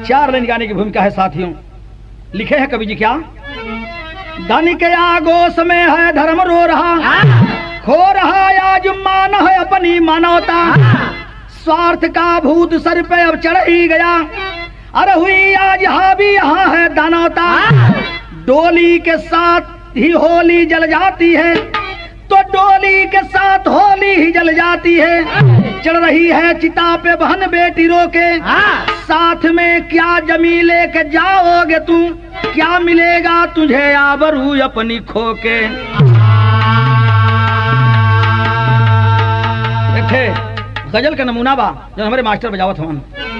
4 line गाने की भूमिका है साथियों। लिखे हैं कवि जी क्या? धन के आगोश में है धर्म रो रहा, खो रहा आज मान है अपनी मानवता, स्वार्थ का भूत सर पे अब चढ़ ही गया, अरे हुई आज हावी यहाँ है दानवता। डोली के साथ ही होली जल जाती है, तो डोली के साथ होली ही जल जाती है। चढ़ रही है चिता पे बहन बेटी रोके, साथ में क्या जमी लेके जाओगे तुम, क्या मिलेगा तुझे आबरू अपनी खोके। देखे गजल का नमूना बा जो हमारे मास्टर बजावत हवन।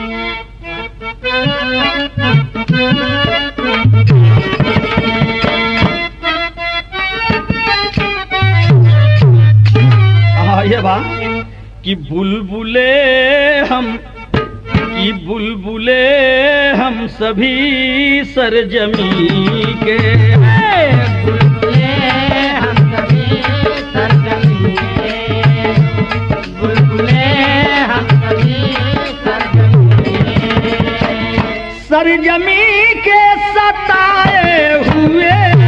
ये बा कि बुलबुले हम सभी सरजमी के, बुलबुले हम सभी सरजमी के, बुलबुले हम सभी सरजमी के सताए हुए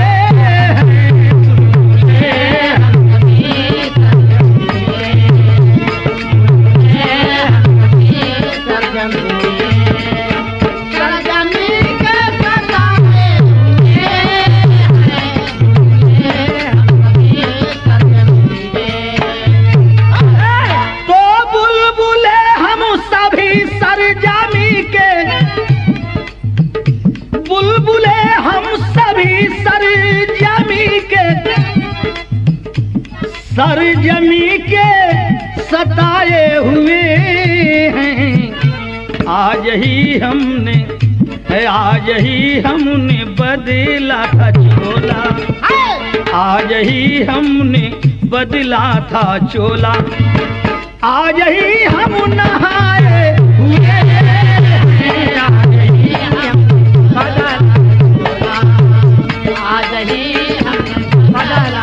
सरजमी के सताए हुए हैं। आज ही हमने बदला था चोला, आज ही हमने बदला था चोला, आज ही हम नहाए हुए हैं, आज ही हम बदला चोला, आज ही हम बदला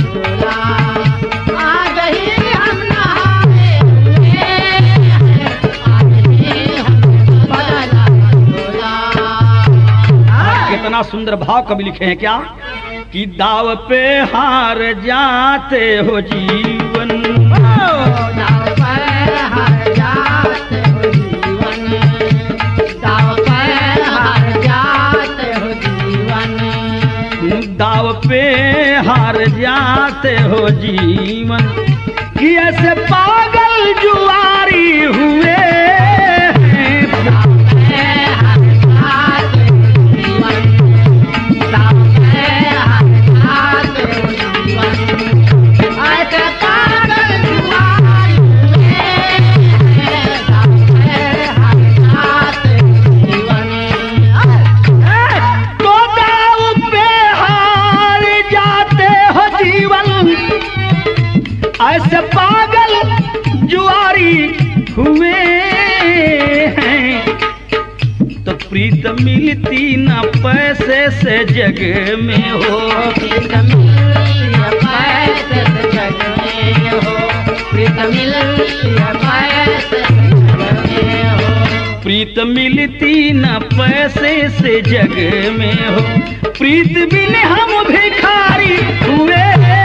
सुंदर भाव कवि लिखे हैं क्या कि दाव पे हार जाते हो जीवन, दाव पे हार जाते हो जीवन, दाव पे हार जाते हो जीवन, दाव पे हार जाते हो जीवन, कि ऐसे पागल जुआरी हुए ऐसे पागल जुआरी हुए हैं। तो प्रीत मिलती न पैसे से जग में हो, प्रीत मिलती न पैसे से जग में हो, प्रीत मिलती न पैसे से जग में हो, प्रीत मिलती न पैसे से जग में हो, प्रीत बिन हम भिखारी हुए।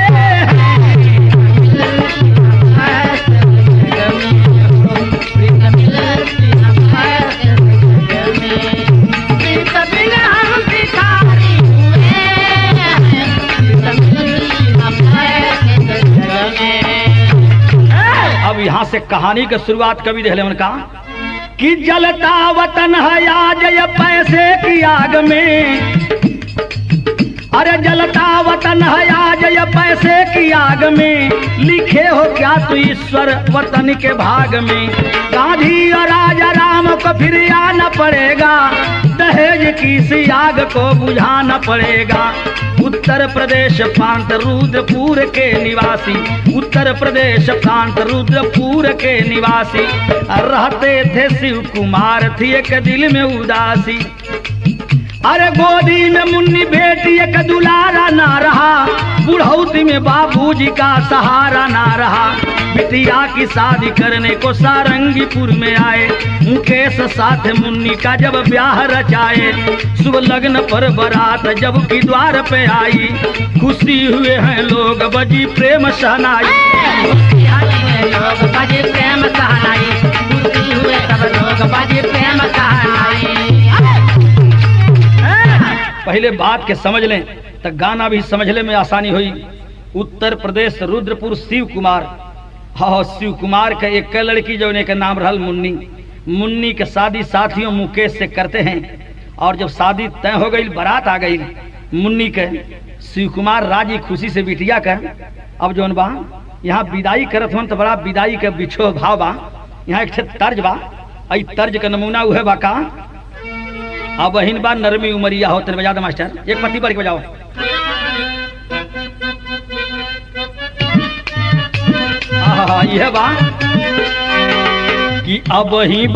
अब यहाँ से कहानी की शुरुआत कवि देहले उनका कि जलता वतन है आज ये पैसे की आग में, अरे जलता वतन है आज ये पैसे की आग में, लिखे हो क्या तू ईश्वर वतन के भाग में। गांधी और राजा राम को फिर आना पड़ेगा, दहेज की सी आग को बुझाना पड़ेगा। उत्तर प्रदेश प्रांत रुद्रपुर के निवासी, उत्तर प्रदेश प्रांत रुद्रपुर के निवासी, रहते थे शिव कुमार थी एक दिल में उदासी। अरे गोदी में मुन्नी बेटी एक दुलारा ना रहा, बुढ़ौती में बाबूजी का सहारा ना रहा। बिटिया की शादी करने को सारंगीपुर में आए, मुकेश साथ मुन्नी का जब ब्याह रचाए। सुबह लग्न पर बारात जब की द्वार पे आई, खुशी हुए हैं लोग बजी प्रेम शहनाई। लोग बजे प्रेम सहनाई, खुशी हुए सब लोग बजे प्रेम सहनाई। पहले बात के समझ लें तो गाना भी समझने में आसानी हुई। उत्तर प्रदेश रुद्रपुर शिव कुमार, हाँ शिव कुमार का एक लड़की जो का नाम रहल मुन्नी। मुन्नी के शादी साथियों मुकेश से करते हैं, और जब शादी तय हो गई, बारात आ गई मुन्नी के, शिव कुमार राजी खुशी से बिटिया का। अब जौन बा यहाँ विदाई करत हन तो बड़ा विदाई के बिछो भाव बा। यहाँ एक तर्ज बा, आई तर्ज का नमूना उहे बा का। अब बहिन बा नरमी उमरिया हो, तेरे बजा दो मास्टर, एक पत्ती पर बजाओ। यह बा कि अब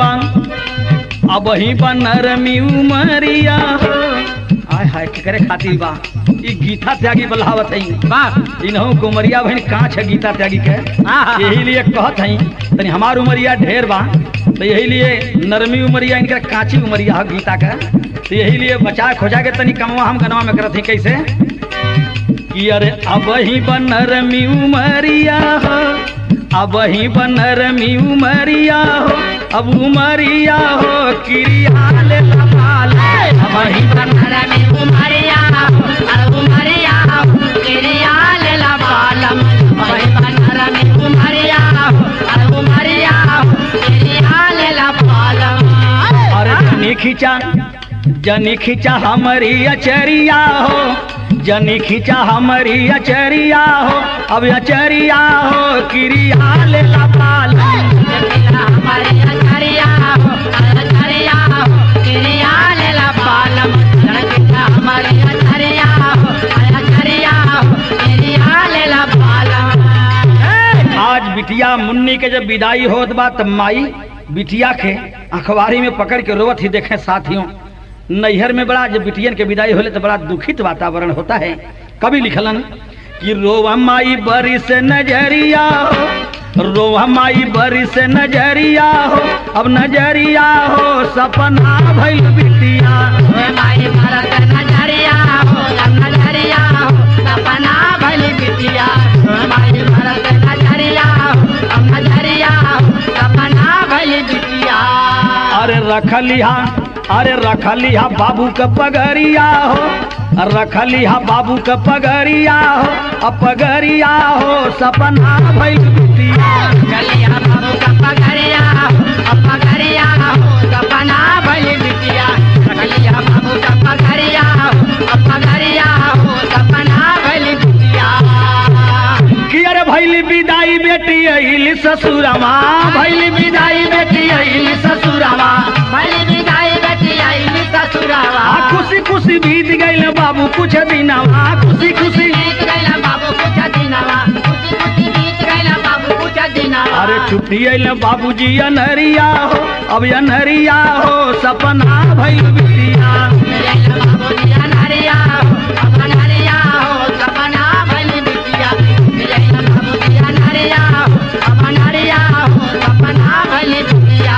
ही बा नरमी उमरिया। हाय हाय करे खातिर बा ई गीता त्यागी बल्हावत है वाह। इन्हों को उमरिया बहन कांच है गीता त्यागी के, यही लिए कहत है तनी हमार उमरिया ढेर बा, तो यही लिए नरमी उमरिया इनका कांची उमरिया है गीता का। तो यही लिए बचा खोजा के तनी कमवा हम गनवा में करत ही कैसे कि अरे अब ही बन नरमी उमरिया हो, अब ही बन नरमी उमरिया हो, अब उमरिया हो किरियाल लबाल। अब ही बन नरमी उमरिया हो, अब उमरिया हो किरियाल लबाल। अब ही बन नरमी उमरिया हो, अब उमरिया हो किरियाल लबाल। अरे जनी खींचा हमारी अचरिया हो, जनी खींचा हमारी अचरिया हो, अब अचरिया हो किरियाल लबाल। हमारी अचरिया हो, अचरिया हो किरियाल लबाल। हमारी अचरिया हो, अचरिया हो किरियाल लबाल। आज बिटिया मुन्नी के जब विदाई होत बा तब माई बिटिया के अखबारी में पकड़ के रोवत ही देखे साथियों। नैहर में बड़ा जब बिटियन के विदाई होले तो बड़ा दुखित वातावरण होता है। कभी लिखलन कि रोवा माई बरी से नजरिया हो, रोवा माई बरी से नजरिया हो, अब नजरिया हो सपना भइल बिटिया। माई बरी से नजरिया हो, अब नजरिया हो सपना भइल बिटिया। माई बरी से नजरिया हो, अब नजरिया हो सपना भइल बिटिया। अरे रखलिहा बाबू का पगरिया हो, रखलिहा बाबू का पगरिया हो, अब पगरिया हो सपना भइल बिटिया। रखलिहा बाबू का पगरिया हो, अब पगरिया हो सपना भइल बिटिया। रखलिहा बाबू का पगरिया हो, अब पगरिया हो सपना भइल बिटिया। कि अरे भइल विदाई बेटी अइल ससुरमा, भइल विदाई बेटी अइल ससुरमा, भइल विदाई बेटी अइल ससुरवा। खुशी खुशी बीत गइल बाबू कुछ दिनवा, खुशी खुशी बीत गइल बाबू कुछ दिनवा, खुशी खुशी बीत गइल बाबू कुछ दिनवा। अरे छुट्टी अइल बाबूजी अनहरिया हो, अब अनहरिया हो सपना भइल बिटिया। बाबूजी अनहरिया हो, अब अनहरिया हो सपना भइल बिटिया। बाबूजी अनहरिया हो, अब अनहरिया हो सपना भइल बिटिया।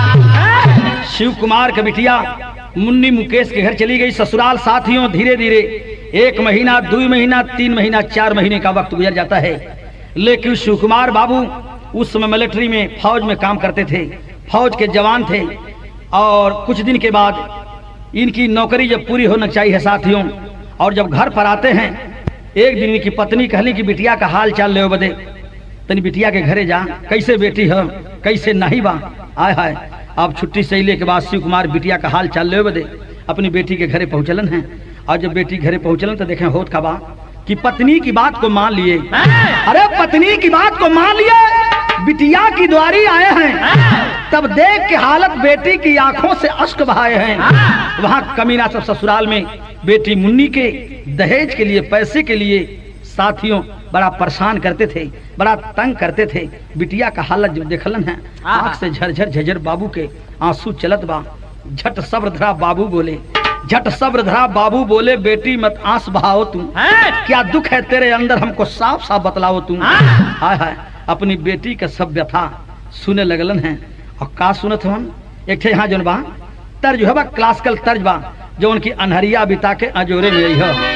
शिव कुमार के बिटिया मुन्नी मुकेश के घर चली गई ससुराल। साथियों धीरे धीरे 1 महीना, 2 महीना, 3 महीना, 4 महीने का वक्त गुजर जाता है। लेकिन शिव कुमार बाबू उस समय मिलिट्री में फौज में काम करते थे, फौज के जवान थे। और कुछ दिन के बाद इनकी नौकरी जब पूरी होना चाहिए साथियों, और जब घर पर आते हैं, एक दिन इनकी पत्नी कहली कि बिटिया का हाल चाल ले बदे, तनी बिटिया के घरे जा, कैसे बेटी हो कैसे नहीं बा। आय हाय, अब छुट्टी से अइले के बाद शिव कुमार बिटिया का हाल चाल ले बदे अपनी बेटी के घरे पहुंचलन हैं। और जब बेटी घरे पहुंचलन तो देखें होत का बा कि पत्नी की बात को मान लिए। अरे पत्नी की बात को मान लिए, बिटिया की द्वारी आए हैं। तब देख के हालत बेटी की आंखों से अश्क बहाए हैं। वहां कमीना सब ससुराल में बेटी मुन्नी के दहेज के लिए, पैसे के लिए साथियों बड़ा परेशान करते थे, बड़ा तंग करते थे। बिटिया का हालत जब देखलन है, आंख से झरझर झरझर बाबू के आंसू चलत बा। झट सब्र धरा बाबू बोले, झट सब्र धरा बाबू बोले बेटी मत आंस बहाओ तू, क्या दुख है तेरे अंदर हमको साफ साफ बतलाओ तू। हाय हाय अपनी बेटी का सब व्यथा सुने लगलन है। और का सुनत हम एक थे यहाँ जौन बा तर्ज है बा क्लासिकल तर्ज बा जो उनकी अनहरिया बिता के अजोरे में यही है।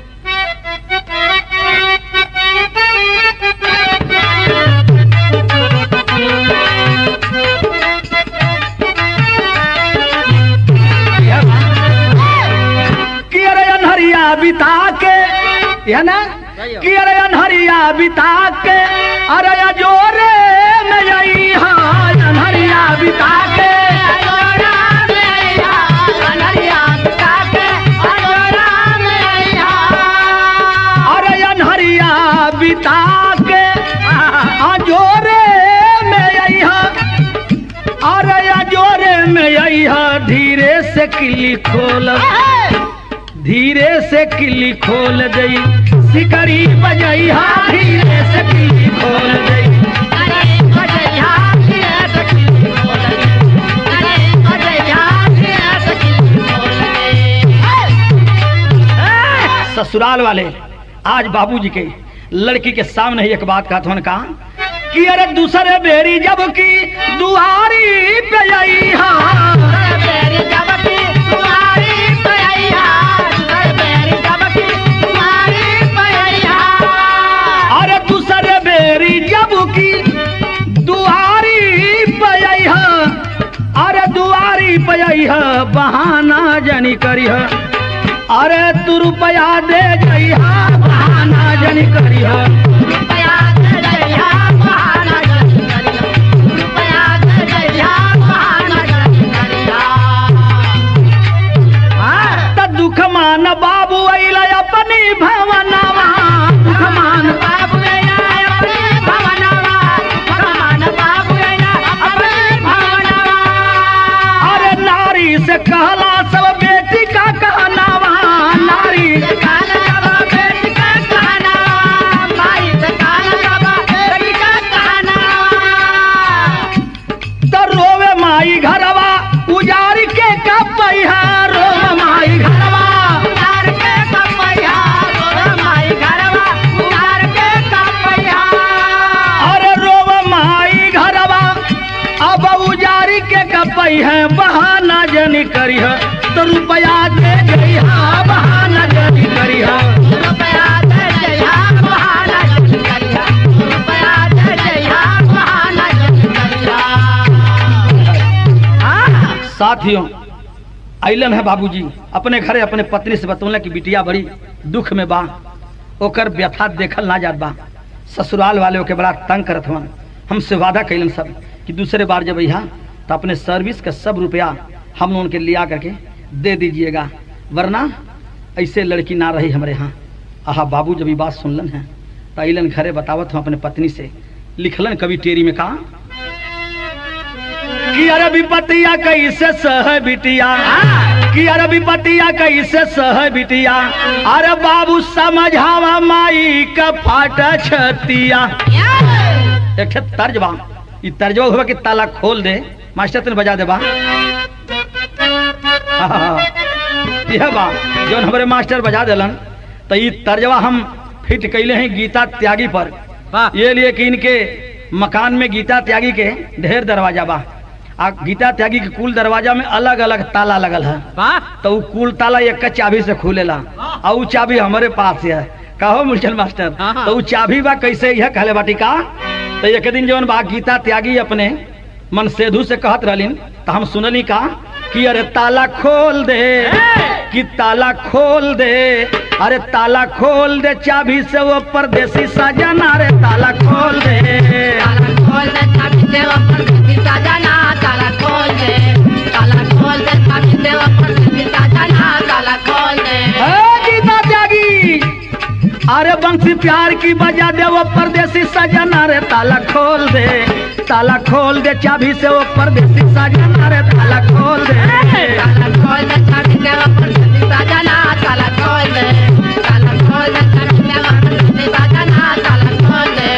बिता के है ना कि अरे अनहरिया बिता के अरे अजोरे में यही हाँ अनहरिया बिता के अरे अनहरिया बिता के अजोरे में यही अरे अजोरे में यही धीरे से किली खोल धीरे से किली खोल दई सिकरी बजैहा धीरे से किली खोल दई ससुराल वाले आज बाबूजी के लड़की के सामने ही एक बात कहा था कहा कि अरे दूसरे बेरी जब की दुआरी पे आई बहाना जनी करी अरे तू रुपया दे जइहा बहाना जनी करी दुख मान बाबू अइला अपनी भवनवा दुख मान बाबू से कहला सब बेटी का कहनावा नारी से कहला सब बेटी का कहनावा माई से कहला सब बेटी का कहनावा तो रोवे माई घरवा उजारी के कपैहा रोवे माई घरवा उजार के कपैहा रोवे माई घरवा उजार के कपैहा अरे रोवे माई घरवा अब उजारी के कपैहा बहाना जनी करी तो रुपया दे जइहा बहाना जनी करी रुपया दे जइहा बहाना जनी करी रुपया दे जइहा बहाना जनी करी। साथियों आइलन है बाबूजी अपने घरे अपने पत्नी से बतौले कि बिटिया बड़ी दुख में बा ओकर व्यथा देखल ना जात बा ससुराल वाले के बड़ा तंग करत हवन। हमसे वादा कैलन सब कि दूसरे बार जब यहाँ तो अपने सर्विस का सब रुपया हम उनके लिया करके दे दीजिएगा वरना ऐसे लड़की ना रही हमारे यहाँ। आहा बाबू जब ये बात सुनलन है तो अलन घरे बतावत हूँ अपने पत्नी से लिखलन कवि टेरी में कहा कि अरे विपतिया कैसे सह बिटिया कि अरे विपतिया कैसे सह बिटिया अरे बाबू समझावा माई का फाटा छतिया। एक तर्ज बा ये तर्जवा हुआ कि ताला खोल दे मास्टर तने बजा दे बा यह बा जो हमारे मास्टर बजा दिलन तो ये तर्जवा हम फिट कैले हैं गीता त्यागी पर ये लिए कि इनके मकान में गीता त्यागी के ढेर दरवाजा बा आ गीता त्यागी के कुल दरवाजा में अलग अलग ताला लगल है तो वो कुल ताला एक चाबी से खुलेला और वो चाबी हमारे पास है कहो मुलचंद मास्टर तो वो चाबी बा कैसे यह कहले बाटी का तो एक दिन जो बा गीता त्यागी अपने मन सेधु से कहत रहलिन तो हम सुनली का कि अरे ताला खोल दे कि ताला खोल दे अरे ताला खोल दे चाबी से वो परदेसी सजना रे ताला खोल दे चाबी से वो परदेसी सजना ताला खोल दे ताला खोल दे चाबी से वो परदेसी सजना ताला खोल दे गीता त्यागी अरे बंसी प्यार की बजा दे वो परदेसी सजना रे ताला खोल दे चाबी से वो परदेसी सजना रे ताला खोल दे चाबी से वो परदेसी सजना ताला खोल दे चाबी से वो परदेसी सजना ताला खोल दे।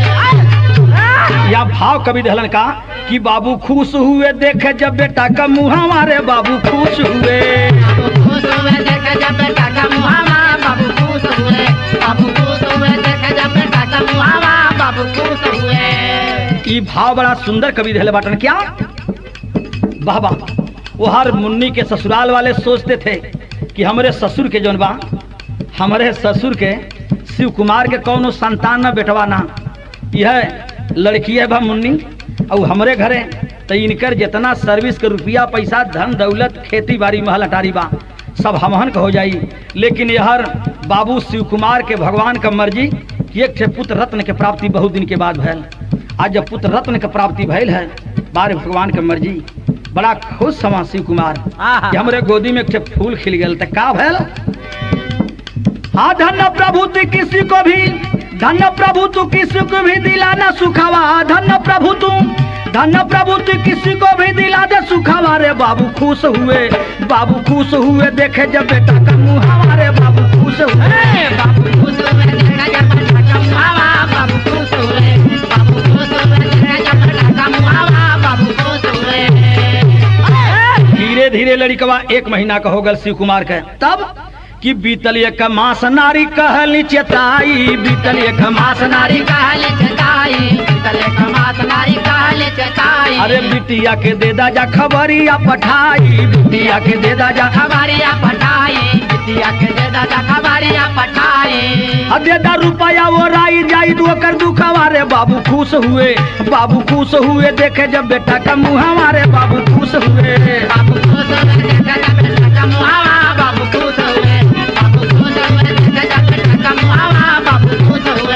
या भाव कवि दहलन का कि बाबू खुश हुए देखे जब बेटा का मुँह हमारे बाबू खुश हुए खुश हुए देख जब बेटा का मुहावा बाबू खुश हुए बाबू खुश हुए देख जब बेटा का मुहावा बाबू खुश हुए। ई भाव बड़ा सुंदर कवि दिले बाटन क्या वाह वाह। वो हर मुन्नी के ससुराल वाले सोचते थे कि हमारे ससुर के जौन बा हमारे ससुर के शिव कुमार के कौनो संतान न बेटवा ना, यह लड़की है बा मुन्नी और हमारे घरे तो इनकर जितना सर्विस के रुपया पैसा धन दौलत खेती बाड़ी महल अटारी बा सब हमहन का हो जाई। लेकिन यहर बाबू शिव कुमार के भगवान का मर्जी कि एक पुत्र रत्न के प्राप्ति बहुत दिन के बाद भैल। आज जब पुत्र रत्न के प्राप्ति भैल है बारे भगवान के मर्जी बड़ा खुश समा शिव कुमार कि हमरे गोदी में एक फूल खिल गया तो का भैल। हाँ धन्य प्रभु तू किसी को भी धन्य प्रभु तू किसी को भी दिलाना सुखावा धन्य प्रभु तू किसी को भी दिला दे सुखावा रे बाबू खुश हुए देखे जब बेटा का मुहावा रे बाबू खुश हुए बाबू खुश हुए देख जब बेटा का मुहावा बाबू खुश हुए बाबू खुश हुए देख जब बेटा का मुहावा बाबू खुश हुए। धीरे धीरे लड़कवा 1 महीना का हो गल शिव कुमार के तब कि बीतल एक मास नारी कहली चेताई बीतल एक मास नारी कहले चेताई बीतल एक मास नारी कहले चेताई। अरे बिटिया के दे दा जा खबरिया पठाई बिटिया के दे दा जा खबरिया पठाई बिटिया के दे दा जा खबरिया पठाई। दे दा रुपया वो राई जाई दो कर दुखवा रे बाबू खुश हुए देखे जब बेटा का मुहावा रे बाबू खुश हुए बाबू खुश हुए देखे जब बेटा का मुहावा बाबू खुश हुए बाबू खुश हुए देखे जब बेटा का मुहावा बाबू खुश हुए।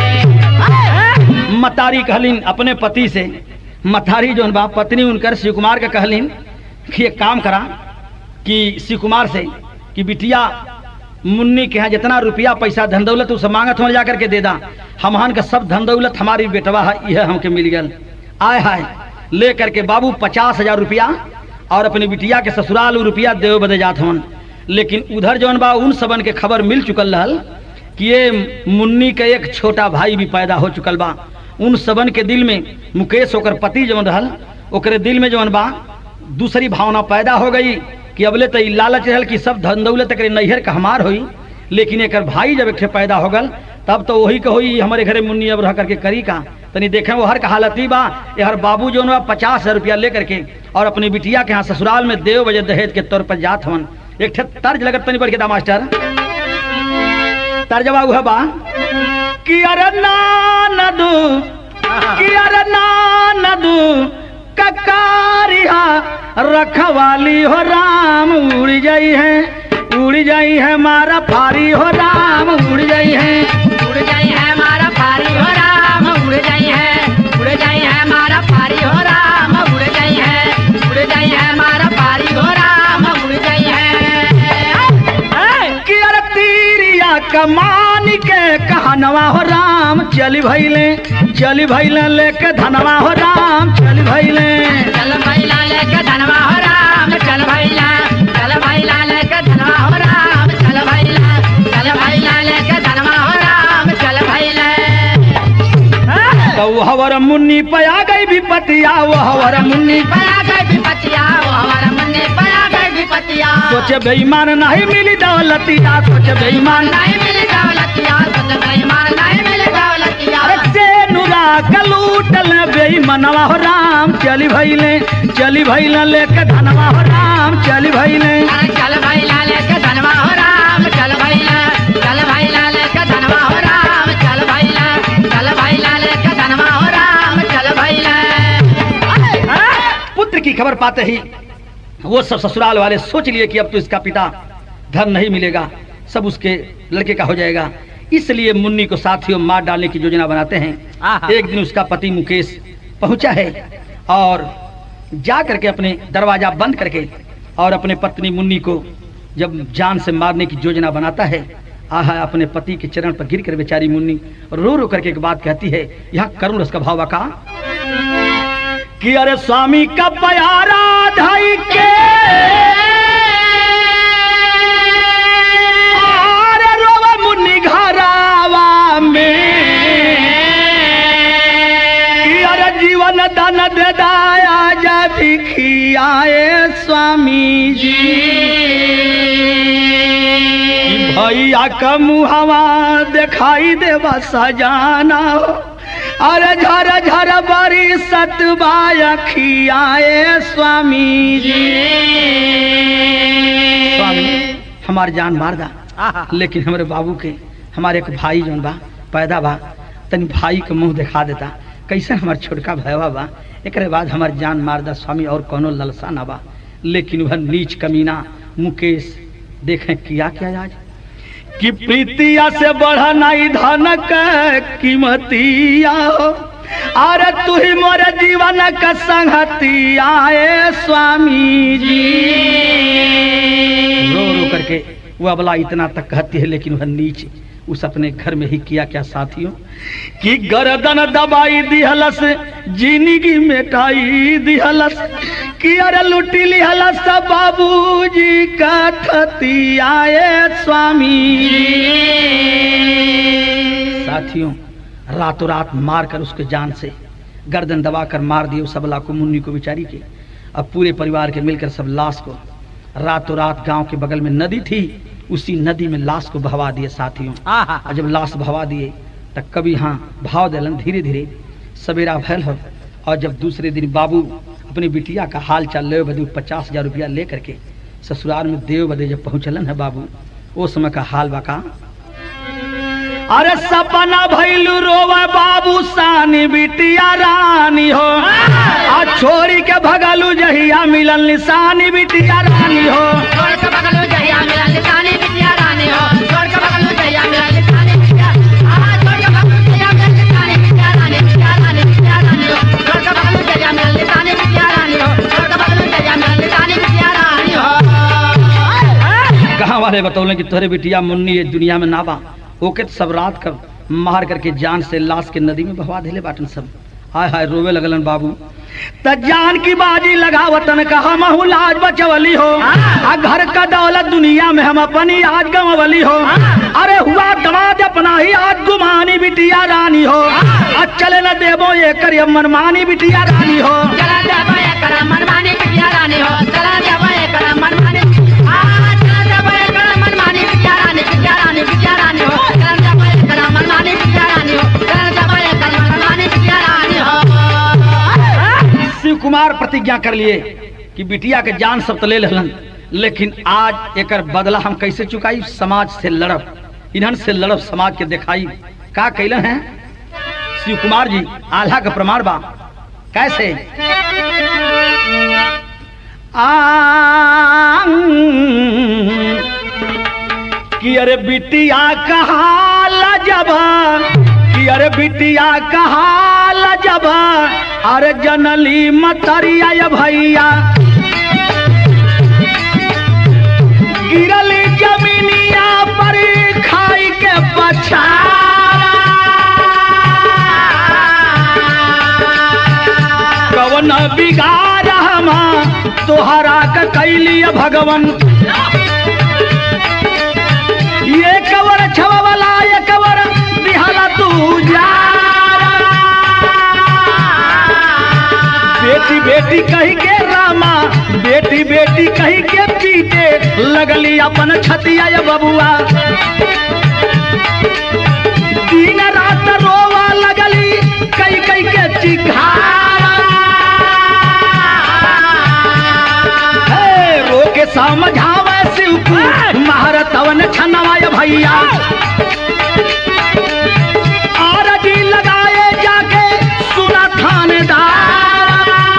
मतारी कहलीन अपने पति से मतारी जो बा पत्नी उनकर शिव कुमार के कहलीन कि एक काम करा कि शिव कुमार से कि बिटिया मुन्नी के यहाँ जितना रुपया पैसा धन दौलत उसे मांगत हो जाकर के दे दा हमहन का सब धन दौलत हमारी बेटवा है यह हमके मिल गया आय हाय ले करके बाबू 50,000 रुपया और अपनी बिटिया के ससुराल रुपया देव बदे जात हवन। लेकिन उधर जौन बा उन सबन के खबर मिल चुकल रहल कि ये मुन्नी के एक छोटा भाई भी पैदा हो चुकल बा। उन सबन के दिल में मुकेश ओकर पति जौन रहल ओकरे दिल में जौन बा दूसरी भावना पैदा हो गई कि अबले तो लालच रहल कि सब धन दौलत एक नैहर का हमार होई। लेकिन एक भाई जब एक पैदा हो गल तब तो वही के होई हमारे घरे मुन्नी अब रह करके करी का तनी देखें वो हर का हालत ही बा यार बाबू जो 50,000 रुपया लेकर के और अपनी बिटिया के यहाँ ससुराल में देव बजे दहेज के तौर पर जात हवन। एक तर्ज लगत तनी पढ़ के दा मास्टर तर्जवा हुआ बा कि अरे नानदू कि अरे नानदू ककारिया रखवाली हो राम उड़ जाई है मारा फारी हो राम उड़ जाई है मारा फारी हो राम उड़ जाई है मारा फारी हो राम उड़ जाई है मारा फारी हो राम उड़ जाई है। कि अरे तीरिया कमान के कहनवा हो राम चली भैले लेके धनवा हो राम चल भैले लेके धनवा हो राम चल भैला लेके धनवा हो राम चल भैला लेके धनवा हो राम चल भैले। तो हवर मुन्नी पया गई विपतिया वो हवर मुन्नी पया गई विपतिया वो हवर मुन्नी पया गई विपतिया। सोचे बेईमान नहीं मिली दौलतिया सोचे बेईमान नहीं मिली दौलतिया सोचे बेईमान नहीं मिली दौलतिया। कलूटल बेईमानवा हो राम चली भैले लेके धनवा हो राम चल भैले लेके धनवा हो राम चल भैला लेके धनवा हो राम चल भैला लेके धनवा हो राम चल भैला। पुत्र की खबर पाते ही वो सब ससुराल वाले सोच लिए कि अब तो इसका पिता धन नहीं मिलेगा सब उसके लड़के का हो जाएगा। इसलिए मुन्नी को साथियों मार डालने की योजना बनाते हैं। एक दिन उसका पति मुकेश पहुंचा है और जा करके अपने दरवाजा बंद करके और अपने पत्नी मुन्नी को जब जान से मारने की योजना बनाता है आहा अपने पति के चरण पर गिर कर बेचारी मुन्नी रो रो करके एक बात कहती है। यहाँ करुण रस का भाव का कि अरे स्वामी का प्यारा धाई के मुन्नी घरावा में अरे जीवन दान दे दाया जा भिखियाए स्वामी जी भैया का मुहावा दिखाई देवा सजाना हो, अरे झर झर बरी सतबाया खियाए स्वामी जी। स्वामी हमार जान मार दा, लेकिन हमारे बाबू के हमारे एक भाई जौन बा पैदा बा, तनी भाई के मुंह दिखा देता कैसे हमार छोटका भैया बा, एक बाद हमार जान मार दा स्वामी, और कोनो ललसा ना बा। लेकिन वह नीच कमीना मुकेश देखें किया क्या आज कि प्रीतिया से बढ़ा नहीं धन का कीमतिया हो, अरे तू ही मोर जीवन का संगतिया ए स्वामी जी। रो रो करके वो अबला इतना तक कहती है, लेकिन वह नीच उस अपने घर में ही किया क्या साथियों कि गर्दन दबाई दिहलस, जिंदगी मिटाई दिहलस, कि अरे लुटी लिहलस बाबूजी का थतिया ए स्वामी। साथियों रातों रात मार कर उसके जान से गर्दन दबा कर मार दिए उस अबला को, मुन्नी को बेचारी के। अब पूरे परिवार के मिलकर सब लाश को रातों रात गांव के बगल में नदी थी, उसी नदी में लाश को बहवा दिए साथियों। और जब लाश बहवा दिए तब कभी हाँ भाव दिलन, धीरे धीरे सवेरा भयल हो। और जब दूसरे दिन बाबू अपनी बिटिया का हाल चाल ले बदे 50,000 रुपया ले करके ससुराल में देव बदे जब पहुंचलन है बाबू, वो समय का हाल बाका अरे सपना भैलू रोवा बाबू सानी बिटिया रानी हो, आ छोरी के भगलू जहिया मिलन निशानी बिटिया रानी हो। छोड़ के भगलू जहिया मिलन निशानी बिटिया रानी हो, छोड़ के भगलू जहिया मिलन निशानी बिटिया, छोड़ के भगलू जहिया मिलन निशानी बिटिया रानी, बिटिया रानी, बिटिया रानी हो, छोड़ के भगलू जहिया मिलन निशानी बिटिया रानी हो, छोड़ के भगलू जहिया मिलन निशानी बिटिया रानी हो। गाँव वाले बतौले कि तोहरे बिटिया मुन्नी ये दुनिया में ना बा, ओके सब रात का मार करके जान से लाश के नदी में बहवा देले बाटन सब। हाय हाय रोवे लगलन बाबू, त जान की बाजी लगावतन का हम लाज बचवली हो, आ घर का दौलत दुनिया में हम अपनी आज गंवली हो, अरे हुआ दमाद अपना ही आज गुमानी बिटिया रानी हो, आज चले न देवो ये करिए मनमानी बिटिया रानी हो, चला देवो ये कर मनमानी बिटिया रानी हो, चला देवो ये कर मनमानी, चला देवो ये कर मनमानी बिटिया रानी, बिटिया रानी, बिटिया रानी हो, चला देवो ये कर मनमानी बिटिया रानी हो, चला देवो ये कर मनमानी बिटिया रानी हो। शिव कुमार प्रतिज्ञा कर लिए कि बिटिया के जान सब तो ले लेलन, लेकिन आज एकर बदला हम कैसे चुकाई, समाज से लड़ब, इन्हन से लड़ब, समाज के दिखाई का कैलन है शिव कुमार जी। आल्हा का प्रमाण बा कैसे कि अरे बिटिया कहा लजबा, कि अरे बिटिया कहा लजबा, अरे जनली मतरिया भैया, गिरली जमीनिया पर खाई के पछाड़ा, कवन बिगाड़ हम तोहरा का कैली भगवन, ये कवर छवला ये कवर दिहाला तू जा, बेटी बेटी कही के रामा, बेटी बेटी कही के पीटे लगली अपन छतिया ये बबुआ, दिन रात रोवा लगली कई कई के चिघारा, रो के समझावे शिव को महारतवन छनवाय भैया, आरजी लगाए जाके सुना थानेदार,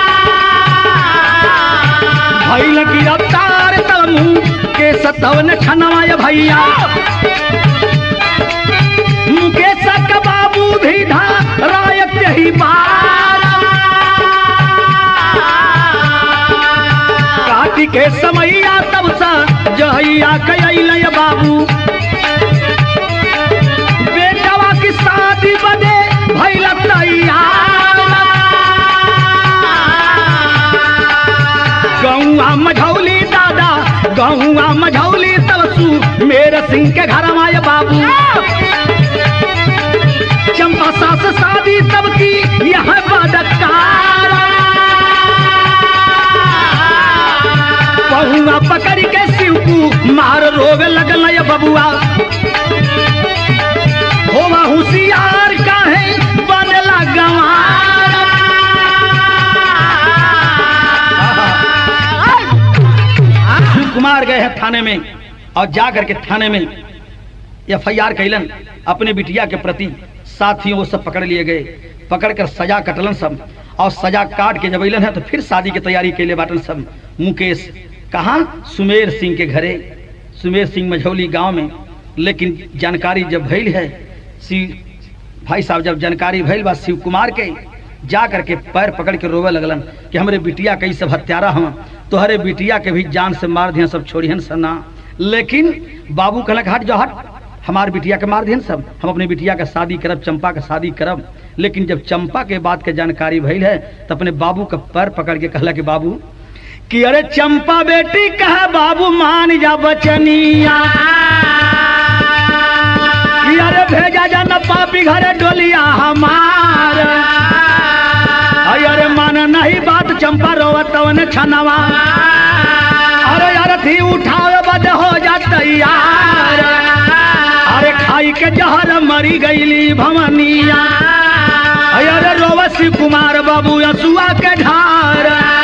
भैल की अवतार तमू के सतवन छनवाय भैया, मुकेश का बाबू भी धा रायक यही बार, काटी के समैया तब सा जहिया कैल बाबू, बेटवा की शादी बदे भैल तैयार, गौआ मझौली दादा गौआ मझौली तबसू मेरे सिंह के घर आए बाबू, चंपा सास शादी तब की यह बदकार, बहुआ पकड़ के शिव को मार रोग लगल बबुआ, होवा होशियार काहे बनला गंवार। शिव कुमार गए हैं थाने में और जा करके थाने में FIR कैलन अपने बिटिया के प्रति। साथियों वो सब पकड़ लिए गए, पकड़कर सजा कटलन सब, और सजा काट के जब अलन है तो फिर शादी की तैयारी के लिए बाटन सब। मुकेश कहाँ? सुमेर सिंह के घरे, सुमेर सिंह मझौली गांव में। लेकिन जानकारी जब भइल है, शिव भाई साहब जब जानकारी भइल बा शिव कुमार के, जा करके पैर पकड़ के रोवे लगलन कि हमरे बिटिया कई सब हत्यारा हम, तोहरे बिटिया के भी जान से मार दिया सब, छोड़िहन सना। लेकिन बाबू कहलक हट जाओ हट, हमार बिटिया के मार दिहन सब, हम अपने बिटिया का शादी करब, चंपा का शादी करब। लेकिन जब चंपा के बात के जानकारी भइल है तो अपने बाबू का पैर पकड़ के कहला कि बाबू कि अरे चंपा बेटी कहा बाबू मान जा बचनिया, कि अरे भेजा जा न पापी घरे डोलिया हमार। अरे मान नहीं बात चंपा रोवतवन छनवा, अरे यार थी उठावे बद हो जा तैयार। अरे खाई के जहर मरी गईली भवनिया, अरे रोवसी कुमार बाबू यसुआ के ढार।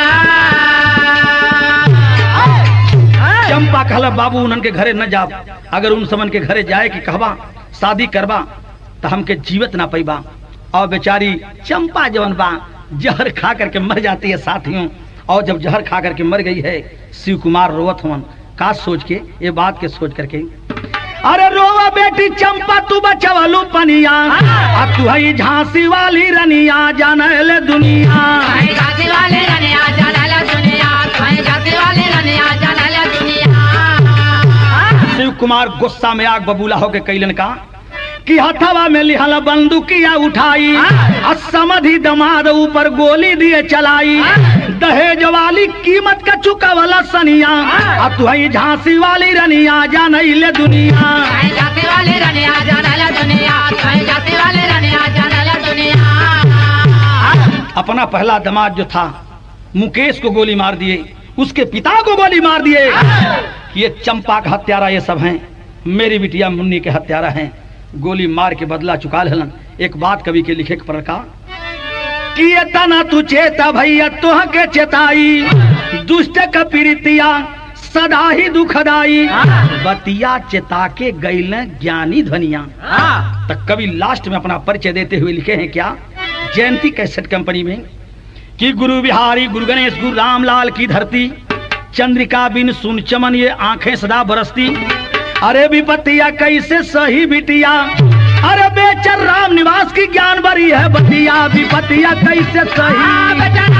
चंपा कहला बाबू उनन के घरे न जा, अगर उन समन के घरे जाए कि कहबा शादी करबा तो हमके जीवत ना पैबा। और बेचारी चंपा जवन बा जहर खा करके मर जाती है साथियों। और जब जहर खा करके मर गई है, शिव कुमार रोवत हवन का सोच के, ये बात के सोच करके, अरे रोवा बेटी चंपा तू बचवलू पनिया, तू है झांसी वाली रनिया जानले दुनिया। झांसी वाली रनिया जानले दुनिया, झांसी वाली रनिया जानले दुनिया। शिव कुमार गुस्सा में आग बबूला होके कैलन का कि हथवा में लिहल बंदूकिया उठाई, समधि दमाद ऊपर गोली दिए चलाई। दहेज वाली कीमत का चुका वाला सनिया, तू है झांसी वाली रनिया जानले दुनिया। झांसी वाली रनिया जानले दुनिया, झांसी वाली रनिया जानले दुनिया। अपना पहला दामाद जो था मुकेश को गोली मार दिए, उसके पिता को गोली मार दिए कि ये चंपा का हत्यारा ये सब हैं, मेरी बिटिया मुन्नी के हत्यारा हैं। गोली मार के बदला चुका लेलन। एक बात कवि के लिखे पर का कि ये तना तू चेता भैया तोह के चेताई, दुष्ट का पीड़ितिया सदा ही दुखदाई। बतिया चेता के गैल ज्ञानी धनिया। तक कवि लास्ट में अपना परिचय देते हुए लिखे हैं क्या, जयंती कैसेट कंपनी में, कि गुरु बिहारी गुरु गणेश गुरु रामलाल की धरती, चंद्रिका बिन सुन चमन ये आंखें सदा बरसती। अरे विपतिया कैसे सही बिटिया, अरे बेचर राम निवास की ज्ञान बरी है बतिया, विपतिया कैसे सही।